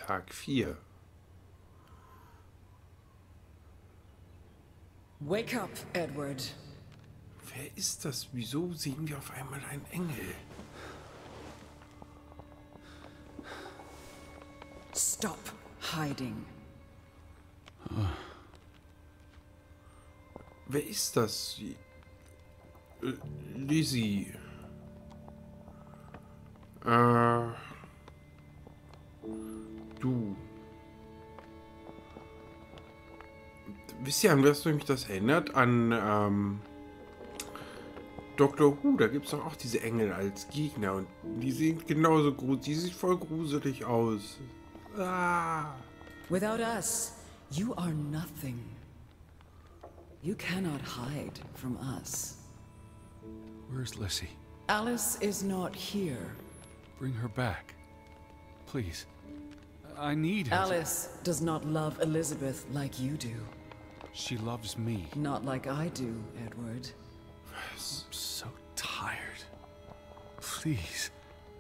Tag 4. Wake up, Edward. Wer ist das? Wieso sehen wir auf einmal einen Engel? Stop hiding. Wer ist das? Lizzie. Du. Wisst ihr, an was mich das erinnert? An Doctor Who. Da gibt es doch auch diese Engel als Gegner. Und die sehen genauso gruselig. Die sieht voll gruselig aus. Ah. Without us, you are nothing. You cannot hide from us. Where's Lizzie? Alice is not here. Bring her back. Please. I need her. Alice does not love Elizabeth like you do. She loves me. Not like I do, Edward. I'm so tired. Please.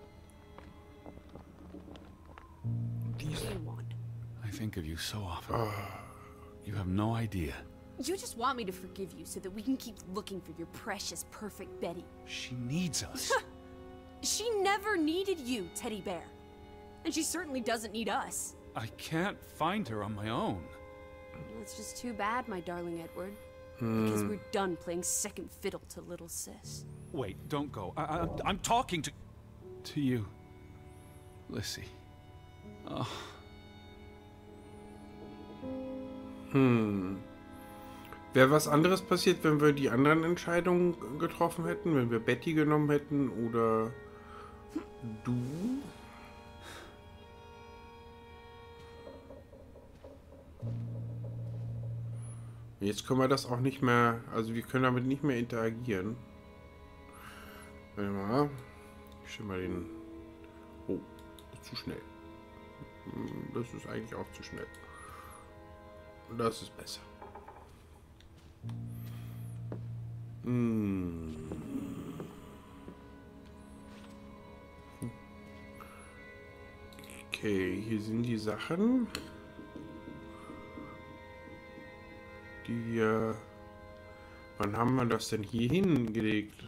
I think of you so often. You have no idea. You just want me to forgive you so that we can keep looking for your precious, perfect Betty. She needs us. She never needed you, Teddy Bear. And she certainly doesn't need us. I can't find her on my own. Well, it's just too bad, my darling Edward. Because we're done playing second fiddle to little sis. Wait, don't go. I'm talking to you, Lizzie. Oh. Wäre was anderes passiert, wenn wir die anderen Entscheidungen getroffen hätten? Wenn wir Betty genommen hätten oder du? Jetzt können wir das auch nicht mehr, also wir können damit nicht mehr interagieren. Warte mal. Ich stelle mal den... Oh, das ist zu schnell. Das ist eigentlich auch zu schnell. Das ist besser. Okay, hier sind die Sachen, die wir... Wann haben wir das denn hier hingelegt?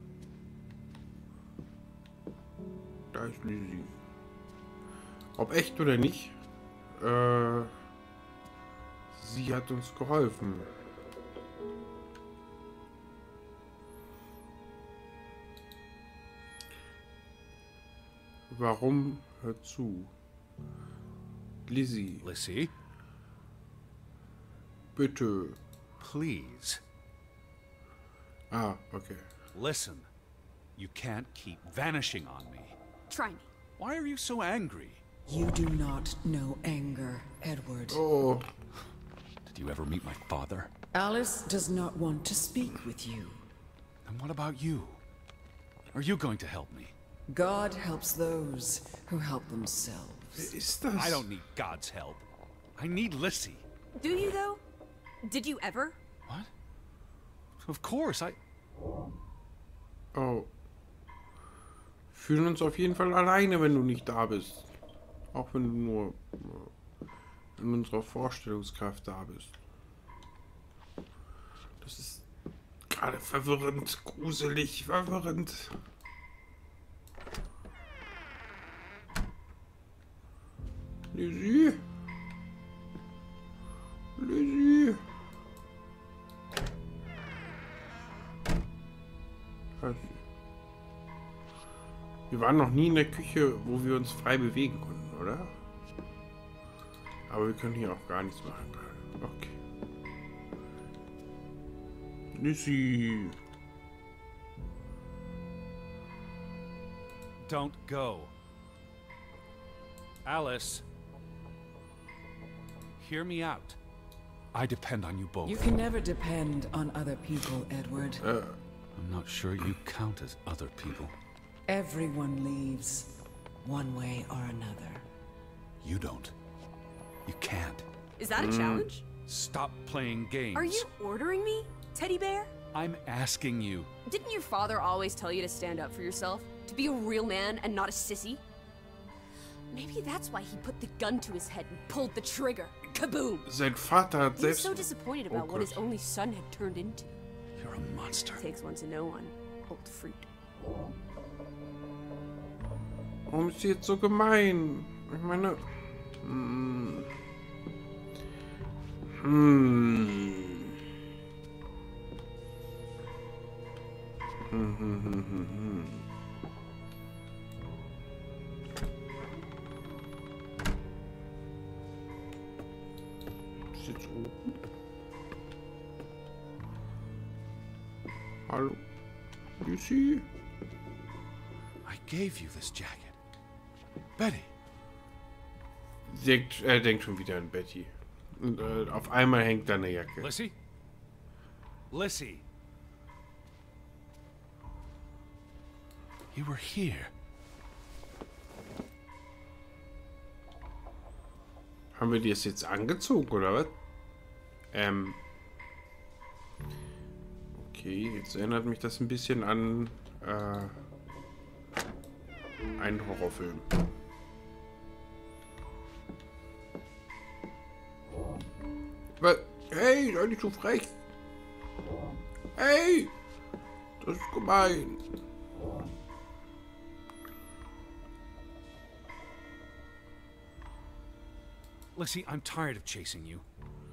Da ist Lizzie. Ob echt oder nicht, sie hat uns geholfen. Warum? Hör zu. Lizzie, Lizzie, bitte. please. Ah, okay. Listen. You can't keep vanishing on me. Try me. Why are you so angry? You do not know anger, Edward. Oh, Did you ever meet my father? Alice does not want to speak with you. And what about you? Are you going to help me? God helps those who help themselves. wer ist das? I don't need God's help. I need Lizzie. Do you, though? Did you ever? What? Of course, Oh. Fühlen uns auf jeden Fall alleine, wenn du nicht da bist. Auch wenn du nur in unserer Vorstellungskraft da bist. Das ist gerade verwirrend, gruselig, verwirrend. Lizzie? Lizzie? Wir waren noch nie in der Küche, wo wir uns frei bewegen konnten, oder? Aber wir können hier auch gar nichts machen gerade. Okay. Lizzie. don't go. Alice. Hear me out. I depend on you both. You can never depend on other people, Edward. I'm not sure you count as other people. Everyone leaves, one way or another. You don't. You can't. Is that a challenge? Stop playing games. Are you ordering me, Teddy Bear? I'm asking you. Didn't your father always tell you to stand up for yourself? To be a real man and not a sissy? Maybe that's why he put the gun to his head and pulled the trigger. Kaboom! Sein Vater hat He's selbst... so disappointed about what his only son had turned into. You're a monster. Takes one to know one. Old fruit. Warum ist sie jetzt so gemein? Ich meine... Ist jetzt oben? Hallo? Lucy? I gave you this jacket. Betty. Er denkt schon wieder an Betty. Und auf einmal hängt da eine Jacke. Lissy? Lissy. You were here. Haben wir die jetzt angezogen, oder was? Okay, jetzt erinnert mich das ein bisschen an einen Horrorfilm. Was? Hey, sei nicht so frech. Hey! Das ist gemein. Lissy, I'm tired of chasing you.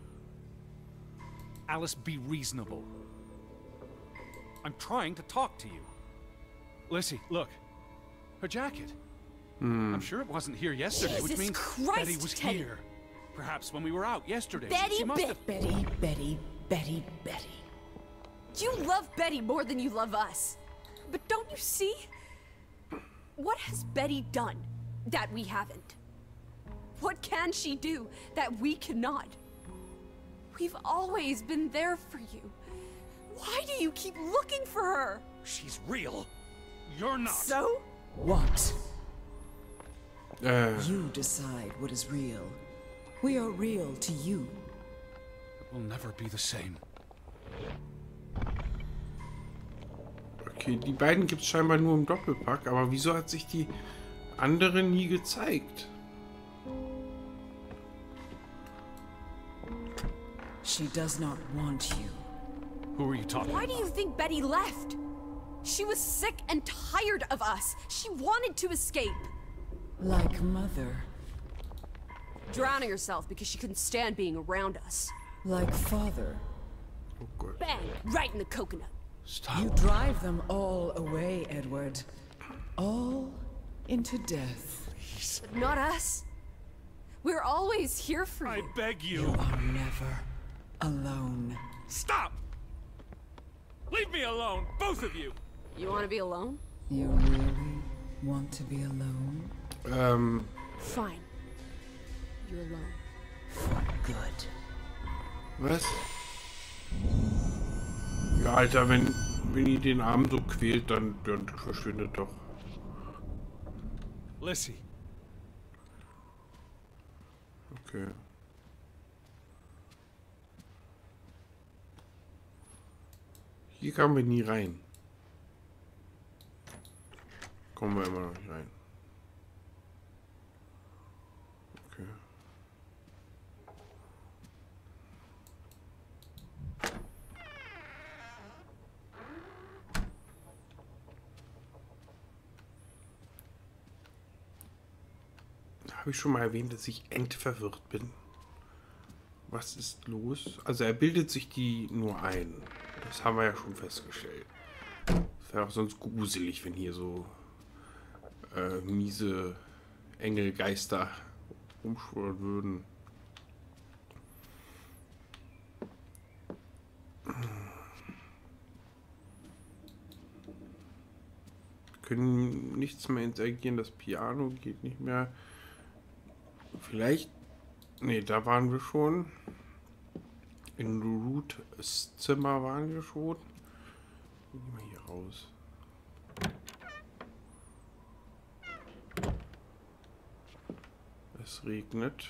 Alice, be reasonable. I'm trying to talk to you. Lissy, look. Her jacket. I'm sure it wasn't here yesterday, which Jesus means Christ, Betty was Teddy. here. Perhaps when we were out yesterday. Betty, She must have... Betty. You love Betty more than you love us. But don't you see? What has Betty done that we haven't? What can she do that we cannot? We've always been there for you. Why do you keep looking for her? She's real. You're not. So? What? You decide what is real. We are real to you. It will never be the same. Okay, die beiden gibt es scheinbar nur im Doppelpack, aber wieso hat sich die andere nie gezeigt? She does not want you. Who are you talking Why about? do you think Betty left? She was sick and tired of us. She wanted to escape. Like mother. Drowning herself because she couldn't stand being around us. Like father. Oh Gott. Bang! Right in the coconut. Stop. You drive them all away, Edward. All into death. But not us. We're always here for I you. beg You you. are never alone. Stop! Leave me alone, both of you! You want to be alone? You really want to be alone? Fine. You're alone. For good. Was? Ja, Alter, wenn ihr den Arm so quält, dann verschwindet doch. Lissy, Okay. Hier kamen wir nie rein. Kommen wir immer noch nicht rein. Okay. Habe ich schon mal erwähnt, dass ich endverwirrt bin? Was ist los? Also er bildet sich die nur ein. Das haben wir ja schon festgestellt. Es wäre auch sonst gruselig, wenn hier so miese Engelgeister rumschwören würden. Wir können nichts mehr interagieren. Das Piano geht nicht mehr. Vielleicht... Ne, da waren wir schon. In Roots Zimmer waren wir schon. Gehen wir hier raus. Es regnet.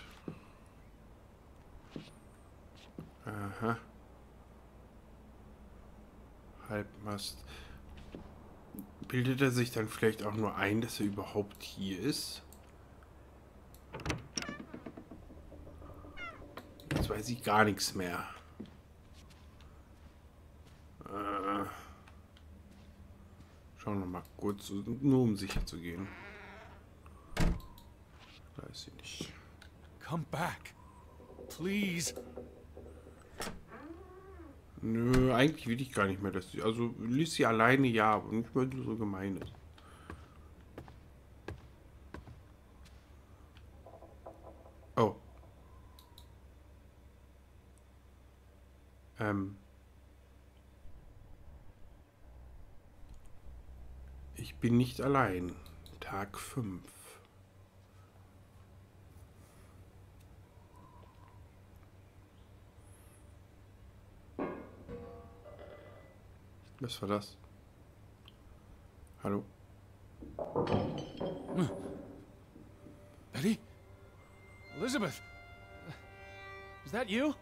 Aha. Halbmast. Bildet er sich dann vielleicht auch nur ein, dass er überhaupt hier ist? weiß ich gar nichts mehr. Schauen wir mal kurz, nur um sicher zu gehen. Da ist sie nicht. Come back. Please. Nö, eigentlich will ich gar nicht mehr, dass sie... Also, ließ sie alleine, ja, aber nicht, weil du so gemein ist. Oh. Ich bin nicht allein. Tag 5. Was war das? Hallo? Betty? Elizabeth? Is that you?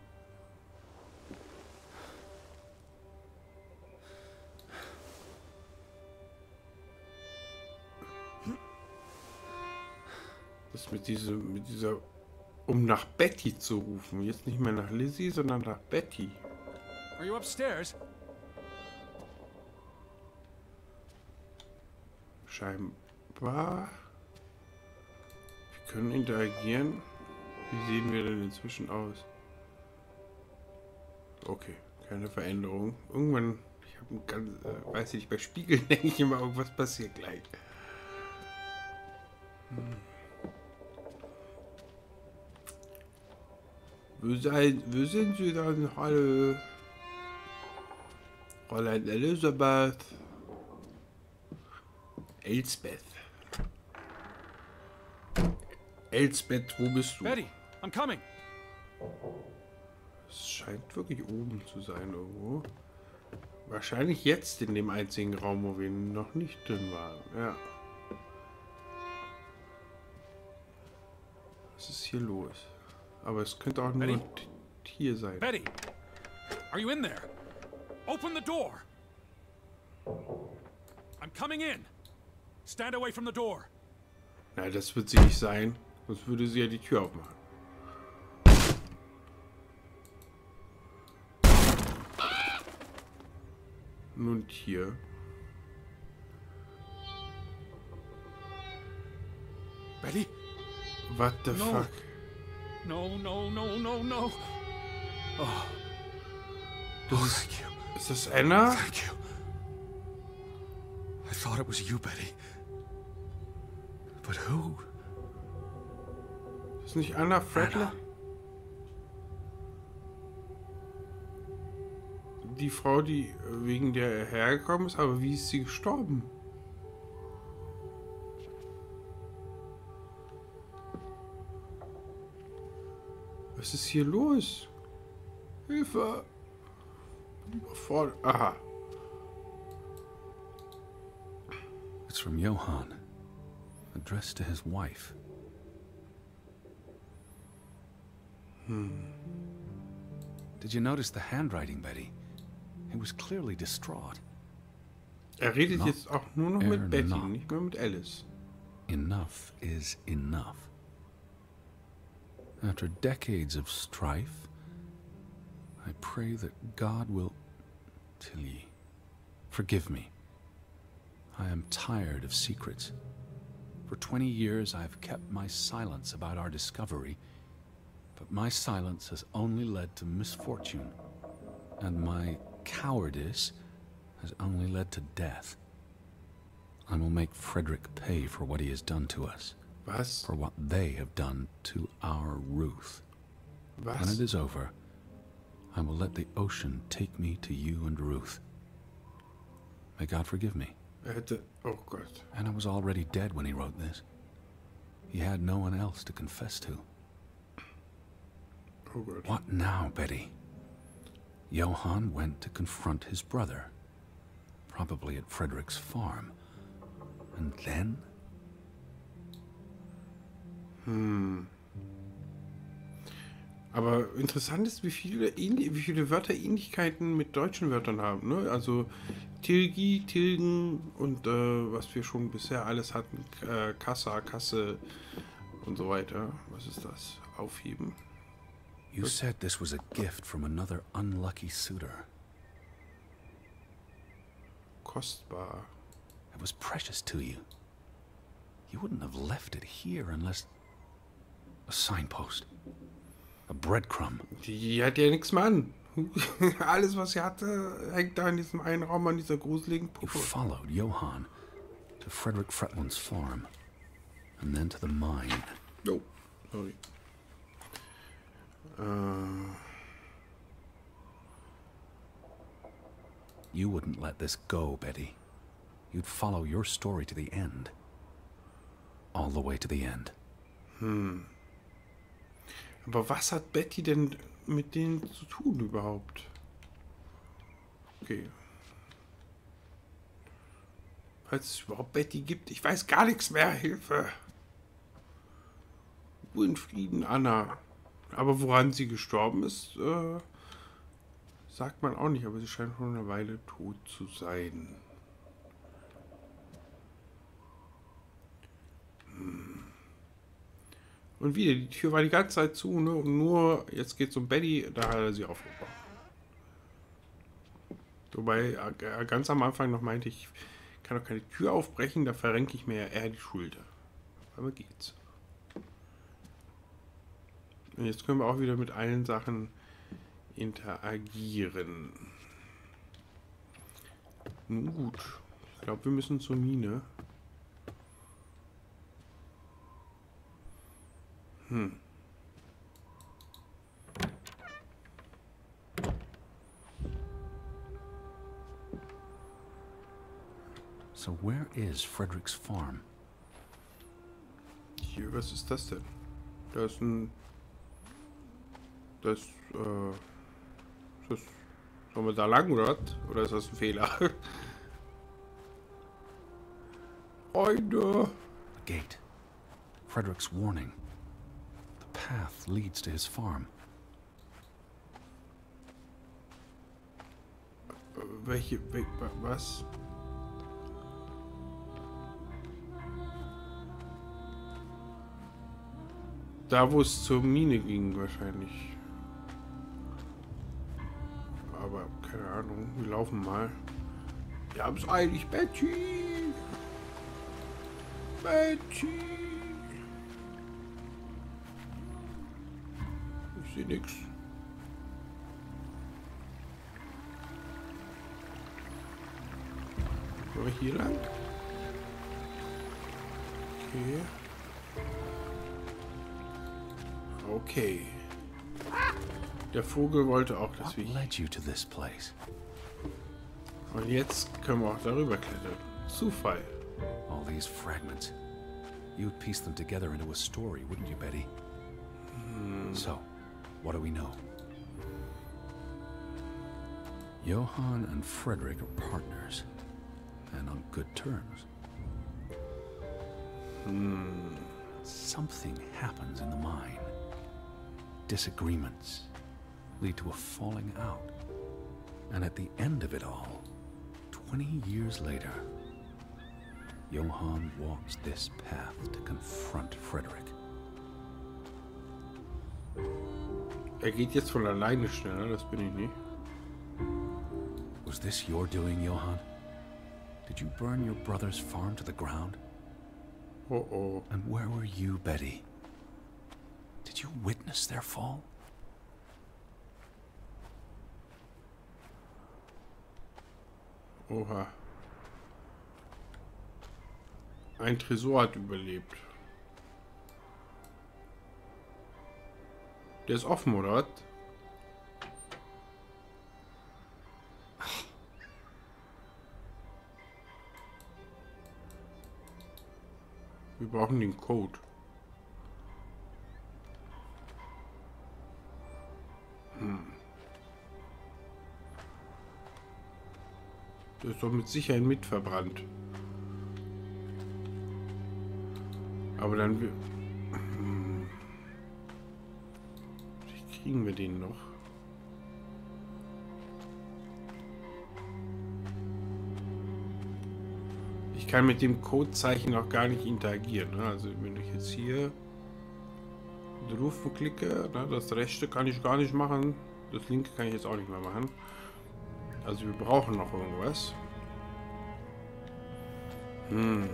Das mit dieser... Um nach Betty zu rufen. Jetzt nicht mehr nach Lizzie, sondern nach Betty. Are you upstairs? Scheinbar. Wir können interagieren. Wie sehen wir denn inzwischen aus? Okay, keine Veränderung. Irgendwann, ich habe ein ganz, weiß ich, bei Spiegeln denke ich immer, irgendwas passiert gleich. Wo sind Sie dann? Hallo? Fräulein Elisabeth. Elsbeth. Elsbeth, wo bist du? Betty, I'm coming. Es scheint wirklich oben zu sein irgendwo. Wahrscheinlich jetzt in dem einzigen Raum, wo wir noch nicht drin waren. Ja. Was ist hier los? Aber es könnte auch nur Betty? hier sein. Betty, are you in there? Open the door. I'm coming in. Stand away from the door. Nein, das wird sie nicht sein. Sonst würde sie ja die Tür aufmachen. Und hier. Betty? What the No. fuck? No, no, no, no, no. Oh, Das ist, thank you. ist das Anna? Thank you. I thought it was you, Betty. But who? Ist nicht Anna Fredler? Anna. Die Frau, die wegen der er hergekommen ist, aber wie ist sie gestorben? Was ist hier los? Hilfe! Vor. Aha. It's from Johann. Addressed to his wife. Did you notice the handwriting, Betty? He was clearly distraught. Er redet Noch jetzt auch nur noch mit Betty, noch. nicht mehr mit Alice. Enough is enough. After decades of strife, I pray that God will... Tilly, forgive me. I am tired of secrets. For 20 years I've kept my silence about our discovery, but my silence has only led to misfortune, and my cowardice has only led to death. I will make Frederick pay for what he has done to us. Was? For what they have done to our Ruth. When it Was? is over, I will let the ocean take me to you and Ruth. May God forgive me. Er hätte. Oh Gott. Anna was already dead when he wrote this. He had no one else to confess to. Oh Gott. What now, Betty? Johann went to confront his brother, probably at Frederick's farm. And then? Aber interessant ist, wie viele Wörter Ähnlichkeiten mit deutschen Wörtern haben, ne? Also Tilgi, Tilgen und was wir schon bisher alles hatten, Kassa, Kasse und so weiter. Was ist das? Aufheben. You said this was a gift from another unlucky suitor. Kostbar. It was precious to you. You wouldn't have left it here unless... A signpost. A breadcrumb. Die hat ja nichts mehr an. Alles, was sie hatte, hängt da in diesem einen Raum an dieser gruseligen You Puppe. followed Johann to Frederick Fretland's farm, and then to the mine. Oh, sorry. You wouldn't let this go, Betty. You'd follow your story to the end. All the way to the end. Aber was hat Betty denn mit denen zu tun überhaupt? Okay. Falls es überhaupt Betty gibt. Ich weiß gar nichts mehr. Hilfe. Ruhe in Frieden, Anna. Aber woran sie gestorben ist, sagt man auch nicht. Aber sie scheint schon eine Weile tot zu sein. Und wieder, die Tür war die ganze Zeit zu, ne? Und nur, jetzt geht's um Betty, da hat er sie aufgebaut. Wobei er ganz am Anfang noch meinte, ich kann doch keine Tür aufbrechen, da verrenke ich mir ja eher die Schulter. Aber geht's. Und jetzt können wir auch wieder mit allen Sachen interagieren. Nun gut. Ich glaube, wir müssen zur Mine. So where is Frederick's farm? Hier, was ist das denn? Da ist ein... Das, sollen wir da lang, oder was? Oder ist das ein Fehler? Freunde! A gate. Frederick's warning. The path leads to his farm. Was? Da, wo es zur Mine ging, wahrscheinlich. Aber keine Ahnung, wir laufen mal. Wir haben es eilig, Betty! Betty! Ich sehe nichts. Wollen wir hier lang? Okay. Okay. Der Vogel wollte auch, dass What wir... led you to this place? Und jetzt können wir auch darüber klettern. Zufall. All these fragments. You'd piece them together into a story, wouldn't you, Betty? So, what do we know? Johann and Frederick are partners, and on good terms. Something happens in the mine. Disagreements lead to a falling out. And at the end of it all, 20 years later, Johann walks this path to confront Frederick. Er geht jetzt von alleine schneller, das bin ich nicht. Was this your doing, Johann? Did you burn your brother's farm to the ground? Oh oh. And where were you, Betty? Did you witness their fall? Oha. Ein Tresor hat überlebt. Der ist offen, oder was? Wir brauchen den Code. Der ist doch mit Sicherheit mit verbrannt. Aber dann... Wie kriegen wir den noch? Ich kann mit dem Codezeichen noch gar nicht interagieren. Ne? Also wenn ich jetzt hier drauf klicke, ne, das rechte kann ich gar nicht machen. Das linke kann ich jetzt auch nicht mehr machen. Also wir brauchen noch irgendwas. Hier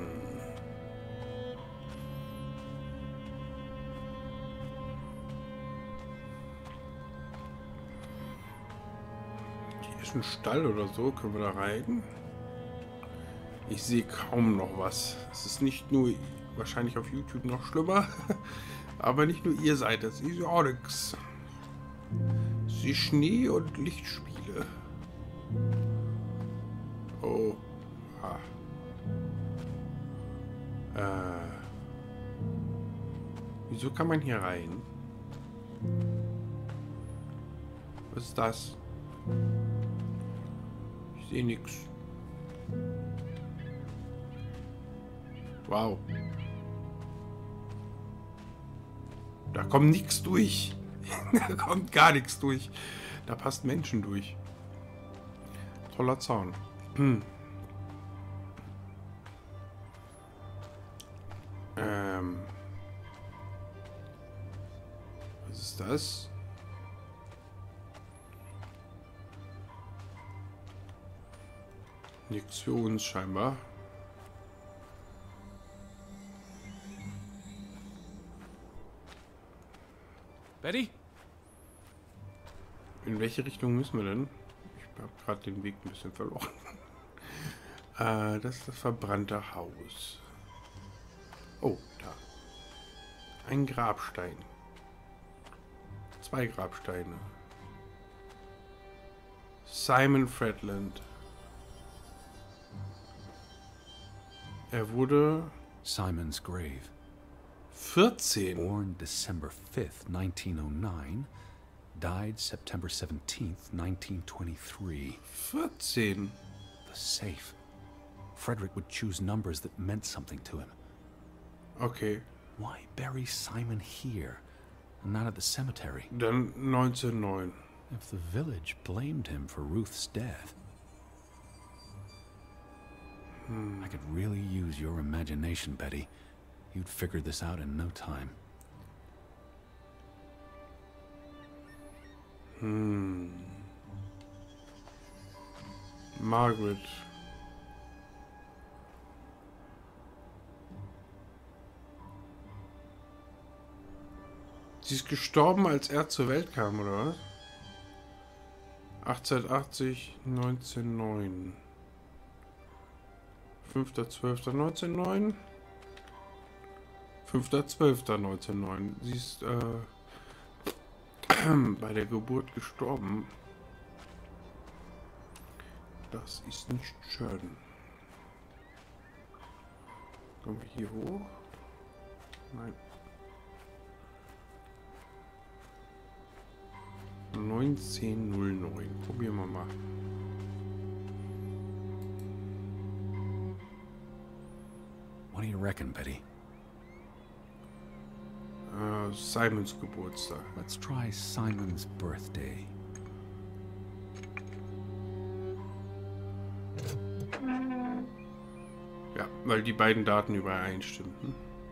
ist ein Stall oder so. Können wir da rein? Ich sehe kaum noch was. Es ist nicht nur, wahrscheinlich auf YouTube noch schlimmer, aber nicht nur ihr seid es. Ich sehe auch nichts. Ich sehe Schnee und Lichtspiele. Oh. Wieso kann man hier rein? Was ist das? Ich sehe nichts. Wow. Da kommt nichts durch. Da kommt gar nichts durch. Da passt Menschen durch. Toller Zaun. Was ist das? Nichts für uns scheinbar. Betty? In welche Richtung müssen wir denn? Ich habe gerade den Weg ein bisschen verloren. Das ist das verbrannte Haus. Oh, da. Ein Grabstein. 2 Grabsteine. Simon Fredland. Er wurde Simon's grave. 14. Born December 5th, 1909. Died September 17th, 1923. 14. The safe. Frederick would choose numbers that meant something to him. Okay. Why bury Simon here and not at the cemetery? Dann 1909. If the village blamed him for Ruth's death. I could really use your imagination, Betty. You'd figure this out in no time. Margaret. Sie ist gestorben, als er zur Welt kam, oder was? 1880, 1909. 5.12.1909. 5.12.1909. Sie ist bei der Geburt gestorben. Das ist nicht schön. Kommen wir hier hoch? Nein. 1909. Probieren wir mal. What do you reckon, Betty? Simons Geburtstag. Let's try Simon's birthday. Ja, weil die beiden Daten übereinstimmten.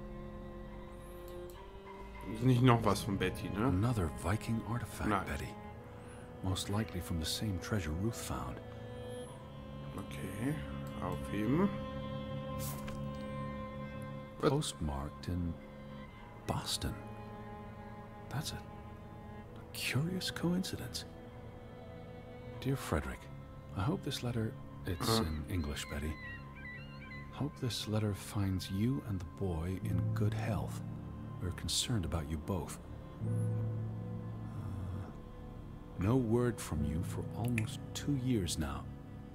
Ist nicht noch was von Betty, ne? Another Viking artifact, Nein. Betty. Most likely from the same treasure Ruth found. Okay, aufheben. Postmarked in Boston. That's a curious coincidence. Dear Frederick, I hope this letter... It's in English, Betty. Hope this letter finds you and the boy in good health. We're concerned about you both. No word from you for almost 2 years now.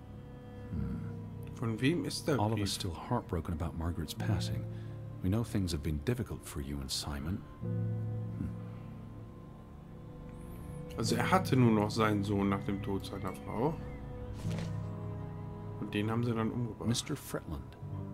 Von wem ist der All of us Brief? still heartbroken about Margaret's passing. We know things have been difficult for you and Simon. Also er hatte nur noch seinen Sohn nach dem Tod seiner Frau. Und den haben sie dann umgebracht. Mr. Fretland,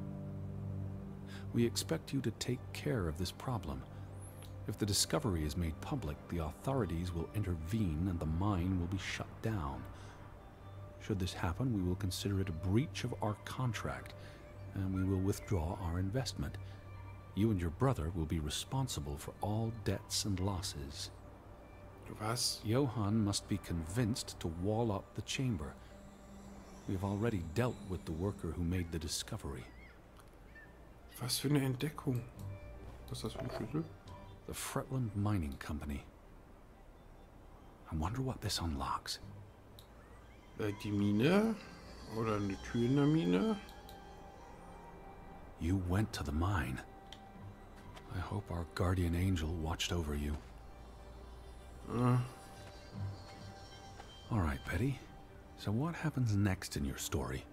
we expect you to take care of this problem. If the discovery is made public, the authorities will intervene and the mine will be shut down. Should this happen, we will consider it a breach of our contract and we will withdraw our investment. You and your brother will be responsible for all debts and losses. Was? Johann must be convinced to wall up the chamber. We have already dealt with the worker who made the discovery. Was für eine Entdeckung? Was ist das für ein Schlüssel? The Fretland Mining Company. I wonder what this unlocks. Die Mine? Oder eine Tür in der Mine? You went to the mine. I hope our guardian angel watched over you. All right, Betty. So what happens next in your story?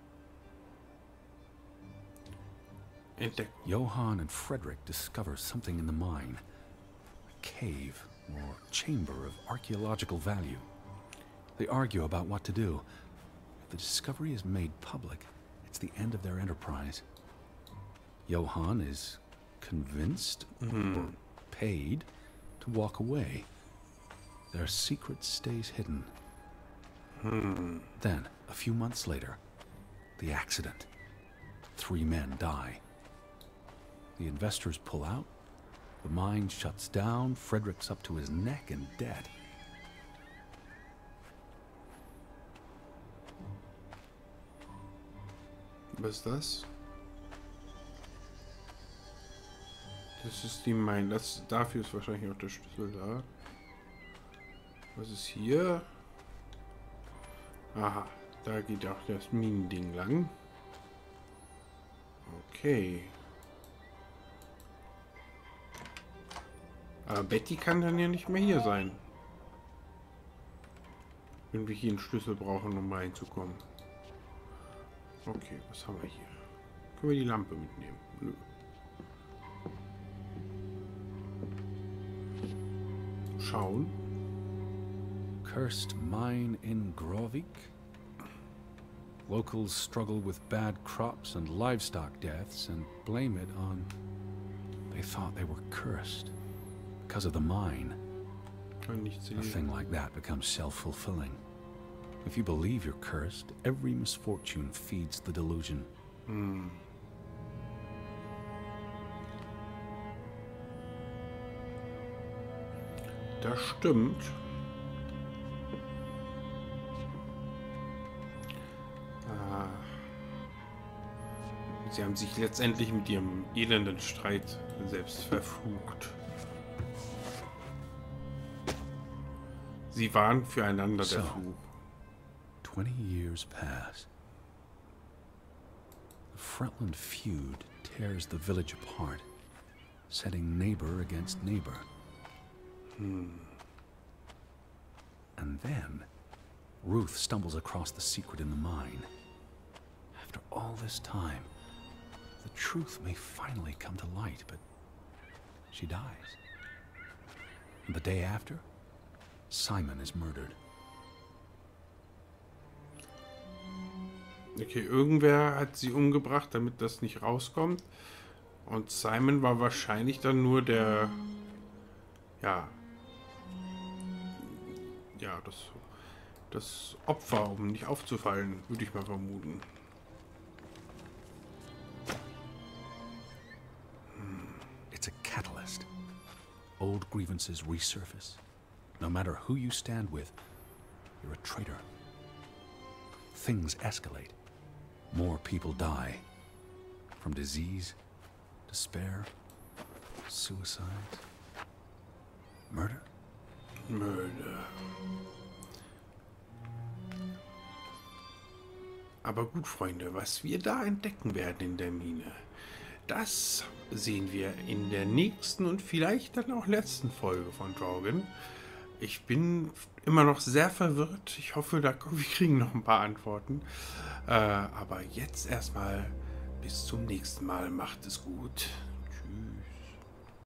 Entdeckung. Johann and Frederick discover something in the mine. A cave or chamber of archaeological value. They argue about what to do. If the discovery is made public, it's the end of their enterprise. Johann is convinced or paid to walk away. Their secret stays hidden. Then, a few months later, the accident. 3 men die. The investors pull out. The mine shuts down. Frederick's up to his neck in debt. Was ist das? Das ist die Mine. Dafür ist wahrscheinlich auch der Schlüssel da. Was ist hier? Aha, da geht auch das Minending lang. Okay. Aber Betty kann dann ja nicht mehr hier sein. Wenn wir hier einen Schlüssel brauchen, um reinzukommen. Okay, was haben wir hier? Können wir die Lampe mitnehmen? Nö. Schauen. Cursed mine in Grovik. Locals struggle with bad crops and livestock deaths and blame it on... They thought they were cursed because of the mine. Kann nicht A sehen. thing like that becomes self-fulfilling. If you believe you're cursed, every misfortune feeds the delusion. Das stimmt. Sie haben sich letztendlich mit ihrem elenden Streit selbst verflucht. Sie waren füreinander der So. Fluch. 20 years pass. The Fretland feud tears the village apart, setting neighbor against neighbor. And then, Ruth stumbles across the secret in the mine. After all this time, the truth may finally come to light, but she dies. And the day after, Simon is murdered. Okay, irgendwer hat sie umgebracht, damit das nicht rauskommt. Und Simon war wahrscheinlich dann nur der... Ja, das Opfer, um nicht aufzufallen, würde ich mal vermuten. It's a catalyst. Old grievances resurface. No matter who you stand with, you're a traitor. Things escalate. More people die. From disease, despair, suicide, murder. Mörder. Aber gut, Freunde, was wir da entdecken werden in der Mine, das sehen wir in der nächsten und vielleicht dann auch letzten Folge von Drogen. Ich bin immer noch sehr verwirrt. Ich hoffe, wir kriegen noch ein paar Antworten. Aber jetzt erstmal bis zum nächsten Mal. Macht es gut. Tschüss.